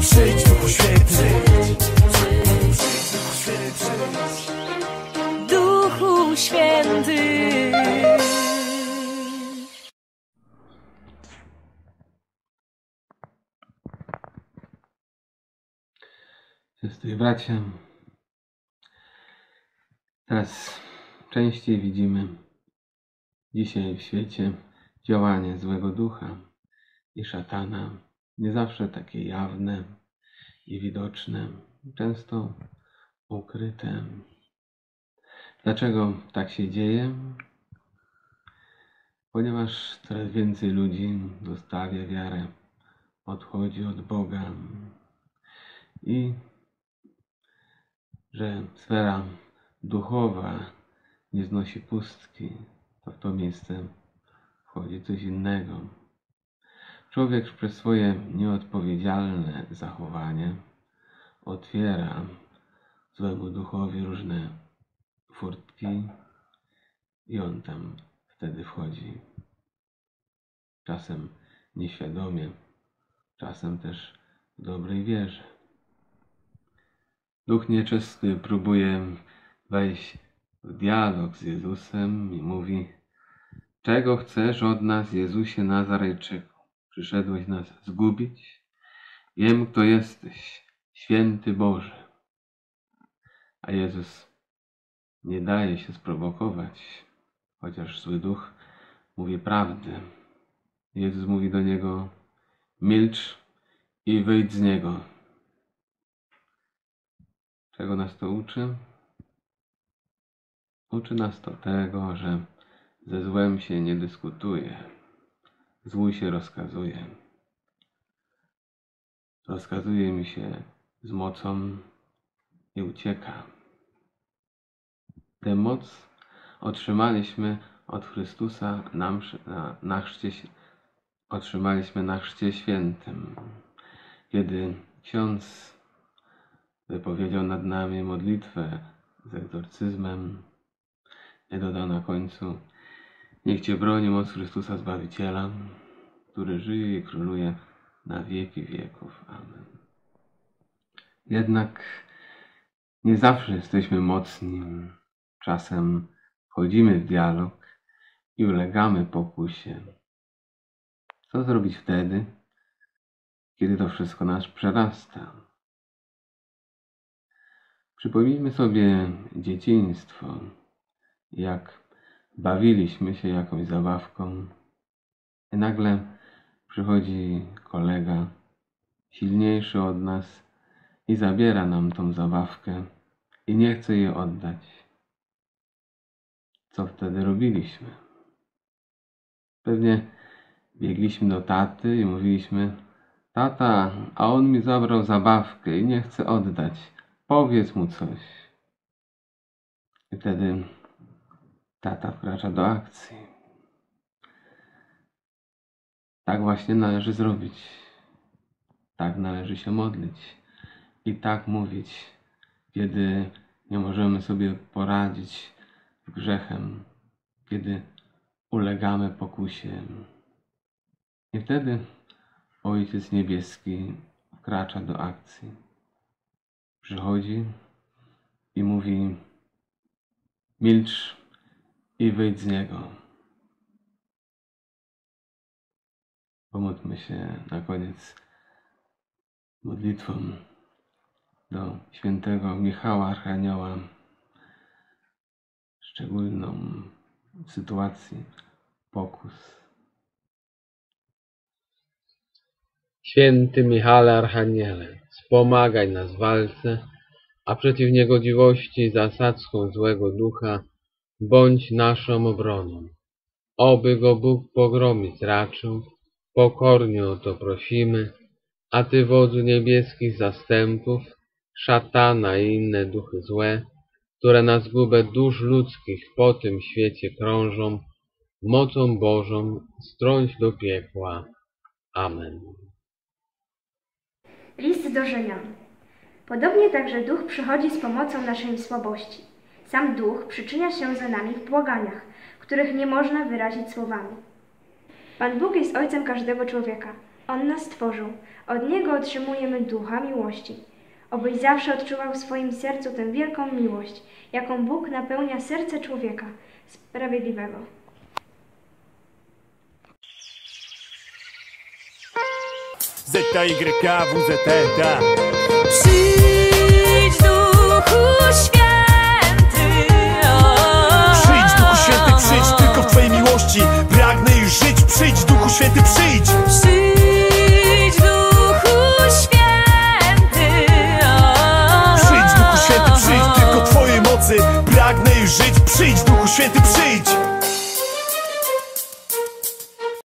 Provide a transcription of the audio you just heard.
Przyjdź Duchu Święty. Duchu Święty. Siostry i bracia, teraz częściej widzimy dzisiaj w świecie działanie złego ducha i szatana, nie zawsze takie jawne i widoczne, często ukryte. Dlaczego tak się dzieje? Ponieważ coraz więcej ludzi zostawia wiarę, odchodzi od Boga i że sfera duchowa nie znosi pustki, to w to miejsce wchodzi coś innego. Człowiek przez swoje nieodpowiedzialne zachowanie otwiera złemu duchowi różne furtki i on tam wtedy wchodzi. Czasem nieświadomie, czasem też w dobrej wierze. Duch nieczysty próbuje wejść w dialog z Jezusem i mówi: czego chcesz od nas, Jezusie Nazarejczyku? Przyszedłeś nas zgubić? Wiem, kto jesteś, święty Boże. A Jezus nie daje się sprowokować, chociaż zły duch mówi prawdę. Jezus mówi do niego: milcz i wyjdź z niego. Czego nas to uczy? Uczy nas to tego, że ze złem się nie dyskutuje. Złu się rozkazuje. Rozkazuje mi się z mocą i ucieka. Tę moc otrzymaliśmy od Chrystusa otrzymaliśmy na chrzcie świętym, kiedy ksiądz wypowiedział nad nami modlitwę z egzorcyzmem i dodał na końcu: niech Cię broni moc Chrystusa Zbawiciela, który żyje i króluje na wieki wieków. Amen. Jednak nie zawsze jesteśmy mocni. Czasem wchodzimy w dialog i ulegamy pokusie. Co zrobić wtedy, kiedy to wszystko nas przerasta? Przypomnijmy sobie dzieciństwo, jak bawiliśmy się jakąś zabawką i nagle przychodzi kolega silniejszy od nas i zabiera nam tą zabawkę i nie chce jej oddać. Co wtedy robiliśmy? Pewnie biegliśmy do taty i mówiliśmy: tata, a on mi zabrał zabawkę i nie chce oddać. Powiedz mu coś. I wtedy tata wkracza do akcji. Tak właśnie należy zrobić. Tak należy się modlić. I tak mówić, kiedy nie możemy sobie poradzić z grzechem, kiedy ulegamy pokusie. I wtedy Ojciec Niebieski wkracza do akcji. Przychodzi i mówi: milcz i wyjdź z niego. Pomódlmy się na koniec modlitwą do świętego Michała Archanioła, szczególną w sytuacji pokus. Święty Michale Archaniele, wspomagaj nas w walce, a przeciw niegodziwości i zasadzkom złego ducha bądź naszą obroną. Oby go Bóg pogromić raczył, pokornie o to prosimy, a Ty, wodzu niebieskich zastępów, szatana i inne duchy złe, które na zgubę dusz ludzkich po tym świecie krążą, mocą Bożą strąć do piekła. Amen. List do Rzymian. Podobnie także Duch przychodzi z pomocą naszej słabości. Sam Duch przyczynia się za nami w błaganiach, których nie można wyrazić słowami. Pan Bóg jest Ojcem każdego człowieka. On nas stworzył. Od Niego otrzymujemy ducha miłości. Obyś zawsze odczuwał w swoim sercu tę wielką miłość, jaką Bóg napełnia serce człowieka sprawiedliwego. Z-Y-K-W-Z-E-T. Przyjdź Duchu Święty. Przyjdź, Duchu Święty, przyjdź tylko w Twojej miłości. Pragnę już żyć, przyjdź, Duchu Święty, przyjdź. Przyjdź Duchu Święty. Przyjdź, Duchu Święty, przyjdź tylko w Twojej mocy. Pragnę już żyć, przyjdź, Duchu Święty, przyjdź.